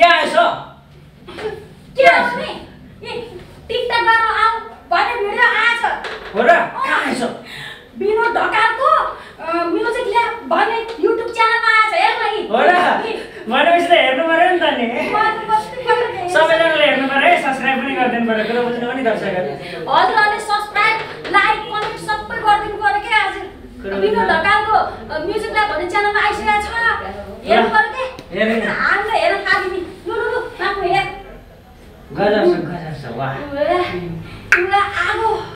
के आएछ के आउँछ नि ए टिकटक गर्न आऊ भन्ने भिडियो आएछ हो र कहाँ आएछ विनोद ढकालको म्युजिक ल्याब भन्ने युट्युब च्यानलमा आएछ हेर्न नि हो र भनेपछि त हेर्नु पर्यो नि त नि सबैजनाले हेर्नु पर्यो है सब्स्क्राइब पनि गरिदिनु पर्यो कुरो बुझ्नु पनि दर्शकहरू हजुरहरूले सब्स्क्राइब लाइक कमेन्ट सबै गरिदिनु पर्यो के आज विनोद ढकालको म्युजिक ल्याब भन्ने च्यानलमा आइसकेको छ हेर्नु पर्यो के हेर्नु हामीले हेर्न थाल्यौँ नि लु माथि हेर गजब छ वाह ए आगो